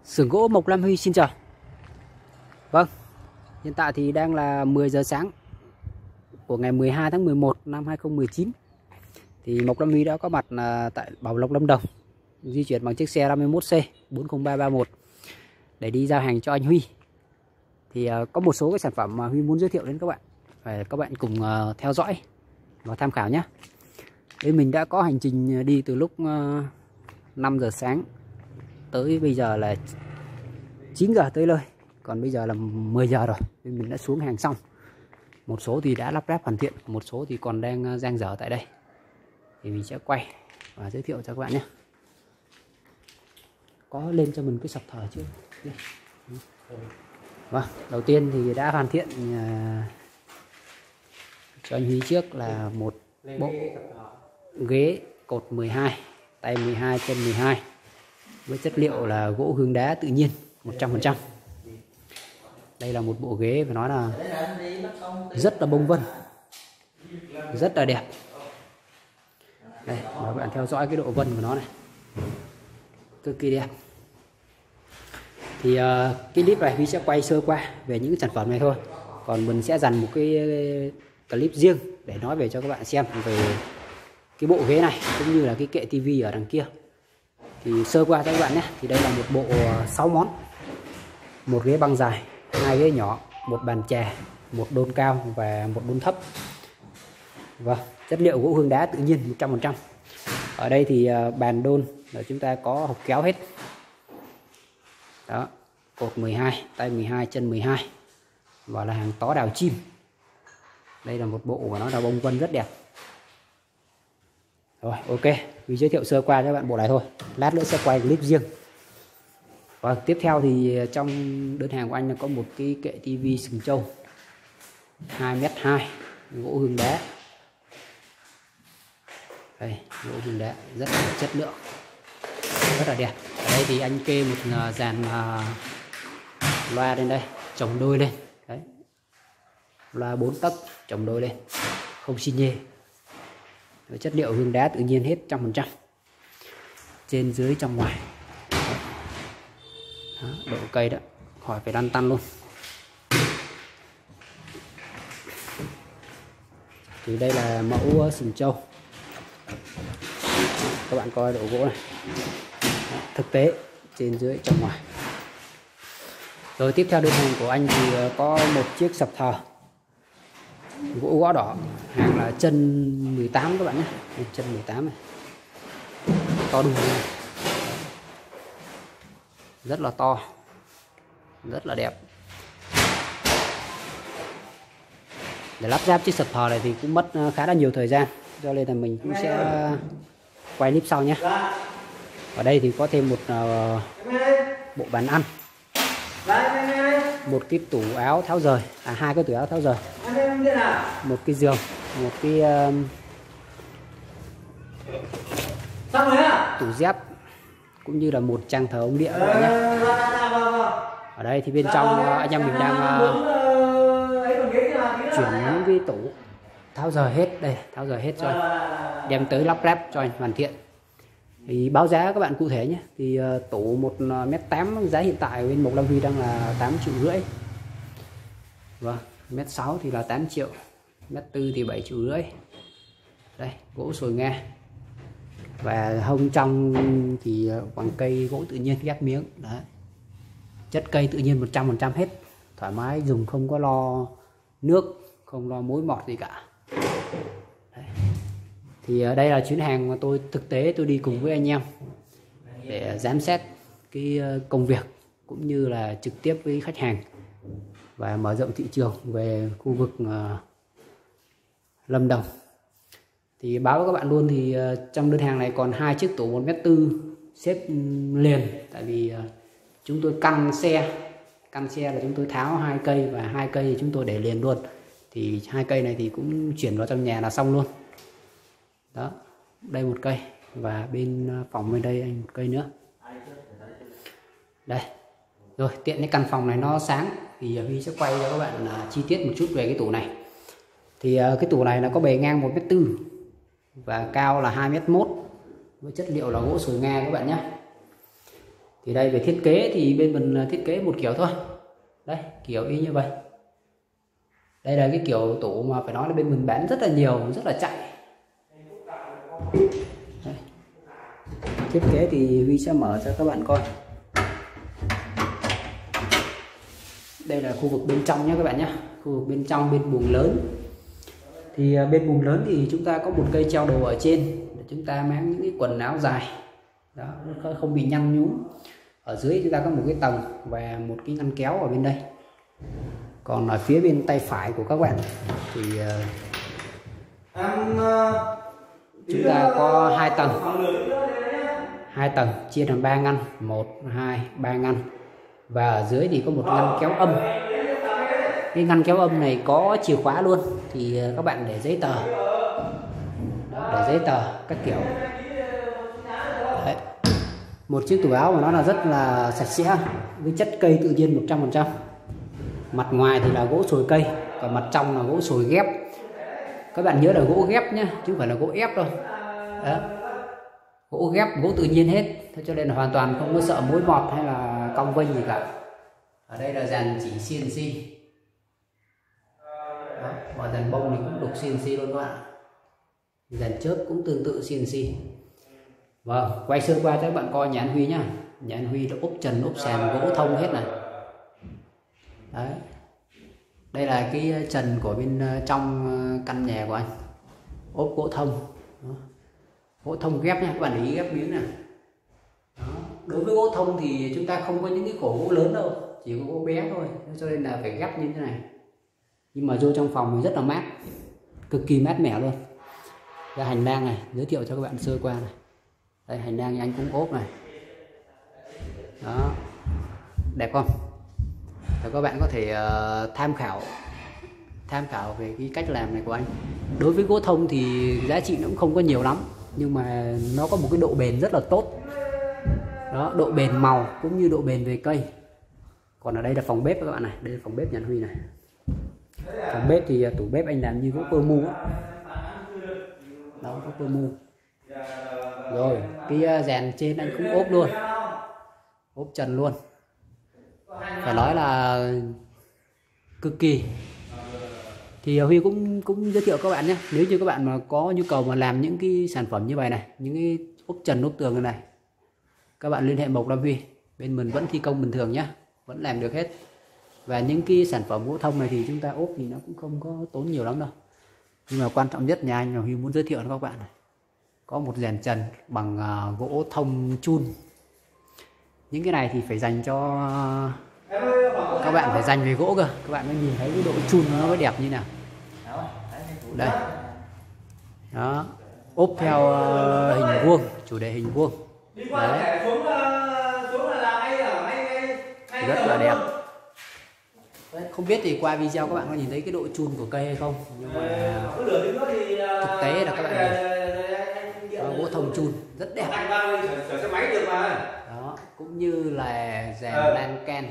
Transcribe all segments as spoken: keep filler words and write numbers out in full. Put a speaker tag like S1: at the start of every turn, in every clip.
S1: Xưởng gỗ Mộc Lam Huy xin chào. Vâng, hiện tại thì đang là mười giờ sáng của ngày mười hai tháng mười một năm hai nghìn không trăm mười chín. Thì Mộc Lam Huy đã có mặt tại Bảo Lộc, Lâm Đồng, di chuyển bằng chiếc xe năm mươi mốt C bốn không ba ba một để đi giao hàng cho anh Huy. Thì có một số cái sản phẩm mà Huy muốn giới thiệu đến các bạn, và các bạn cùng theo dõi và tham khảo nhé. Đây mình đã có hành trình đi từ lúc năm giờ sáng tới bây giờ là chín giờ tới nơi, còn bây giờ là mười giờ rồi nên mình đã xuống hàng xong. Một số thì đã lắp ráp hoàn thiện, một số thì còn đang dang dở tại đây, thì mình sẽ quay và giới thiệu cho các bạn nhé. Có lên cho mình cái sập thở chưa? Vâng, đầu tiên thì đã hoàn thiện cho anh Huy trước là một bộ ghế cột mười hai, tay mười hai, chân mười hai, với chất liệu là gỗ hương đá tự nhiên một trăm phần trăm. Đây là một bộ ghế phải nói là rất là bông vân, rất là đẹp. Đây, mời các bạn theo dõi cái độ vân của nó này, cực kỳ đẹp. Thì uh, cái clip này Huy sẽ quay sơ qua về những sản phẩm này thôi, còn mình sẽ dành một cái clip riêng để nói về cho các bạn xem về cái bộ ghế này cũng như là cái kệ tivi ở đằng kia. Thì sơ qua cho các bạn nhé. Thì đây là một bộ sáu món: một ghế băng dài, hai ghế nhỏ, một bàn chè, một đôn cao và một đôn thấp. Vâng, chất liệu gỗ hương đá tự nhiên một trăm phần trăm. Ở đây thì bàn đôn là chúng ta có hộc kéo hết. Đó, cột mười hai, tay mười hai, chân mười hai, và là hàng tó đào chim. Đây là một bộ của nó là bông vân rất đẹp. Rồi, ok, mình giới thiệu sơ qua cho các bạn bộ này thôi, lát nữa sẽ quay clip riêng. Và tiếp theo thì trong đơn hàng của anh là có một cái kệ tivi sừng trâu hai mét hai, gỗ hương đá. Đây, gỗ hương đá rất là chất lượng, rất là đẹp. Ở đây thì anh kê một dàn loa lên đây, chồng đôi lên. Đấy, loa bốn tấc chồng đôi lên, không xi nhê, với chất liệu hương đá tự nhiên hết trăm phần trăm, trên dưới trong ngoài. Đó, độ cây đó khỏi phải lăn tăn luôn. Thì đây là mẫu sừng trâu, các bạn coi độ gỗ này. Đó, thực tế trên dưới trong ngoài. Rồi tiếp theo đơn hàng của anh thì có một chiếc sập thờ gỗ gõ đỏ, hàng là chân mười tám các bạn nhé, chân mười tám này, to đùng này. Rất là to, rất là đẹp. Để lắp ráp chiếc sập thờ này thì cũng mất khá là nhiều thời gian, cho nên là mình cũng sẽ quay clip sau nhé. Ở đây thì có thêm một uh, bộ bàn ăn, một cái tủ áo tháo rời, à hai cái tủ áo tháo rời, một cái giường, một cái uh, tủ dép, cũng như là một trang thờ ông địa các bạn nhé. Ở đây thì bên trong uh, anh em mình đang uh, chuyển những cái tủ tháo rời hết, đây tháo rời hết cho anh, đem tới lắp ráp cho anh hoàn thiện. Thì báo giá các bạn cụ thể nhé. Thì uh, tủ một mét tám, giá hiện tại bên Mộc Lam Huy đang là tám triệu rưỡi. Vâng, mét sáu thì là tám triệu, mét tư thì bảy triệu rưỡi. Đây, gỗ sồi Nga, và hông trong thì bằng cây gỗ tự nhiên ghép miếng. Đấy, chất cây tự nhiên một trăm phần trăm hết, thoải mái dùng, không có lo nước, không lo mối mọt gì cả. Đấy. Thì đây là chuyến hàng mà tôi thực tế tôi đi cùng với anh em để giám sát cái công việc cũng như là trực tiếp với khách hàng và mở rộng thị trường về khu vực uh, Lâm Đồng. Thì báo với các bạn luôn, thì uh, trong đơn hàng này còn hai chiếc tủ một mét tư xếp liền, tại vì uh, chúng tôi căn xe căn xe là chúng tôi tháo hai cây, và hai cây thì chúng tôi để liền luôn. Thì hai cây này thì cũng chuyển vào trong nhà là xong luôn. Đó, đây một cây, và bên phòng bên đây anh một cây nữa. Đây, rồi tiện cái căn phòng này nó sáng thì Huy sẽ quay cho các bạn uh, chi tiết một chút về cái tủ này. Thì uh, cái tủ này nó có bề ngang một mét tư và cao là hai mét mốt, với chất liệu là gỗ sồi Nga các bạn nhé. Thì đây về thiết kế thì bên mình thiết kế một kiểu thôi. Đây, kiểu y như vậy. Đây là cái kiểu tủ mà phải nói là bên mình bán rất là nhiều, rất là chạy. Đây. Thiết kế thì Huy sẽ mở cho các bạn coi. Đây là khu vực bên trong nhé các bạn nhé. Khu vực bên trong bên buồng lớn. Thì bên buồng lớn thì chúng ta có một cây treo đồ ở trên để chúng ta mang những cái quần áo dài. Đó, nó không bị nhăn nhúm. Ở dưới chúng ta có một cái tầng và một cái ngăn kéo ở bên đây. Còn ở phía bên tay phải của các bạn thì chúng ta có hai tầng. Hai tầng chia thành ba ngăn, một, hai, ba ngăn. Và ở dưới thì có một ngăn kéo âm. Cái ngăn kéo âm này có chìa khóa luôn, thì các bạn để giấy tờ. Đó, để giấy tờ các kiểu. Đấy. Một chiếc tủ áo mà nó là rất là sạch sẽ với chất cây tự nhiên một trăm phần trăm. Mặt ngoài thì là gỗ sồi cây, còn mặt trong là gỗ sồi ghép. Các bạn nhớ là gỗ ghép nhé, chứ không phải là gỗ ép đâu. Đó. Gỗ ghép, gỗ tự nhiên hết, thế cho nên là hoàn toàn không có sợ mối mọt hay là cong vênh gì cả. Ở đây là dàn chỉ xê en xê. Đó, và dàn bông thì cũng đục xê en xê luôn các bạn. Dàn chớp cũng tương tự xê en xê. Vâng, quay sơ qua cho các bạn coi nhà anh Huy nhá. Nhà anh Huy là ốp trần, ốp sàn gỗ thông hết này. Đấy. Đây là cái trần của bên trong căn nhà của anh. Ốp gỗ thông. Đó. Gỗ thông ghép nha, các bạn để ý ghép miếng này. Đó. Đối với gỗ thông thì chúng ta không có những cái khổ gỗ lớn đâu, chỉ có gỗ bé thôi, cho nên là phải ghép như thế này. Nhưng mà vô trong phòng thì rất là mát, cực kỳ mát mẻ luôn. Ra hành lang này, giới thiệu cho các bạn sơ qua này. Đây hành lang anh cũng ốp này. Đó, đẹp không? Và các bạn có thể uh, tham khảo tham khảo về cái cách làm này của anh. Đối với gỗ thông thì giá trị nó cũng không có nhiều lắm, nhưng mà nó có một cái độ bền rất là tốt. Đó, độ bền màu cũng như độ bền về cây. Còn ở đây là phòng bếp các bạn này, đây là phòng bếp nhà Huy này. Phòng bếp thì tủ bếp anh làm như gỗ pơ mu á. Đó, gỗ pơ mu. Rồi, cái dàn trên anh cũng ốp luôn. Ốp trần luôn. Phải nói là cực kỳ. Thì Huy cũng cũng giới thiệu các bạn nhé. Nếu như các bạn mà có nhu cầu mà làm những cái sản phẩm như vậy này, những cái ốp trần ốp tường này, các bạn liên hệ Mộc Lam Huy. Bên mình vẫn thi công bình thường nhé, vẫn làm được hết. Và những cái sản phẩm gỗ thông này thì chúng ta ốp thì nó cũng không có tốn nhiều lắm đâu. Nhưng mà quan trọng nhất nhà anh là Huy muốn giới thiệu cho các bạn này. Có một dàn trần bằng uh, gỗ thông chun. Những cái này thì phải dành cho các bạn phải dành về gỗ cơ, các bạn mới nhìn thấy cái độ chun nó mới đẹp như nào. Đây. Đó, ốp theo uh, hình vuông, chủ đề hình vuông. Đấy. Rất là đẹp. Đấy, không biết thì qua video các bạn có nhìn thấy cái độ chun của cây hay không, nhưng mà thực tế là các bạn nhìn đó, gỗ thông chun rất đẹp. Đó, cũng như là dàn lan can.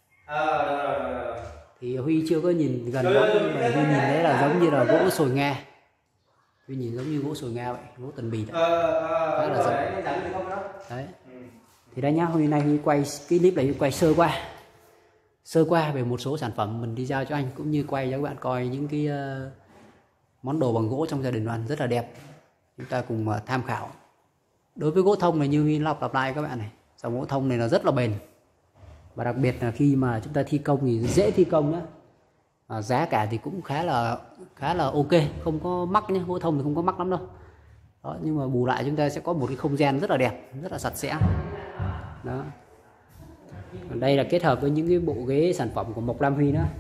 S1: Thì Huy chưa có nhìn gần lắm, nhưng mà Huy nhìn thấy là giống như là gỗ sồi Nga. Huy nhìn giống như gỗ sồi Nga vậy, gỗ tần bì. Khá là giống. Đấy. Thì đây nhá, Huy nay Huy quay cái clip này, Huy quay sơ qua. Sơ qua về một số sản phẩm mình đi giao cho anh, cũng như quay cho các bạn coi những cái uh, món đồ bằng gỗ trong gia đình anh rất là đẹp. Chúng ta cùng uh, tham khảo. Đối với gỗ thông này như Huy lọc lặp lại các bạn này, dòng gỗ thông này là rất là bền. Và đặc biệt là khi mà chúng ta thi công thì dễ thi công nữa. À, giá cả thì cũng khá là khá là ok, không có mắc nhé, gỗ thông thì không có mắc lắm đâu. Đó, nhưng mà bù lại chúng ta sẽ có một cái không gian rất là đẹp, rất là sạch sẽ. Đó. Còn đây là kết hợp với những cái bộ ghế sản phẩm của Mộc Lam Huy nữa.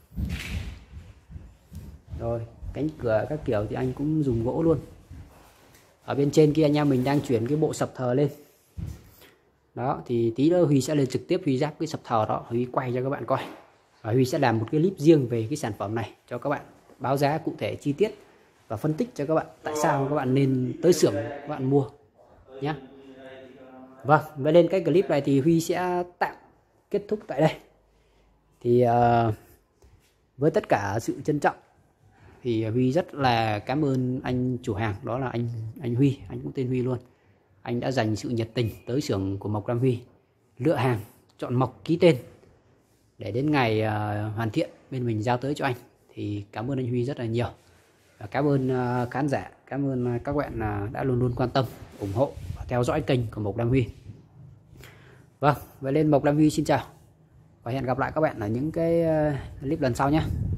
S1: Rồi, cánh cửa các kiểu thì anh cũng dùng gỗ luôn. Ở bên trên kia anh em mình đang chuyển cái bộ sập thờ lên. Đó, thì tí nữa Huy sẽ lên trực tiếp Huy ráp cái sập thờ đó, Huy quay cho các bạn coi. Và Huy sẽ làm một cái clip riêng về cái sản phẩm này cho các bạn, báo giá cụ thể chi tiết và phân tích cho các bạn tại sao các bạn nên tới xưởng các bạn mua nhé. Vâng, và lên cái clip này thì Huy sẽ tạm kết thúc tại đây. Thì uh, với tất cả sự trân trọng thì Huy rất là cảm ơn anh chủ hàng, đó là anh anh Huy, anh cũng tên Huy luôn. Anh đã dành sự nhiệt tình tới xưởng của Mộc Lam Huy, lựa hàng, chọn mộc, ký tên để đến ngày uh, hoàn thiện bên mình giao tới cho anh. Thì cảm ơn anh Huy rất là nhiều, và cảm ơn uh, khán giả, cảm ơn các bạn uh, đã luôn luôn quan tâm, ủng hộ và theo dõi kênh của Mộc Đam Huy. Vâng, vậy nên Mộc Đam Huy xin chào và hẹn gặp lại các bạn ở những cái uh, clip lần sau nhé.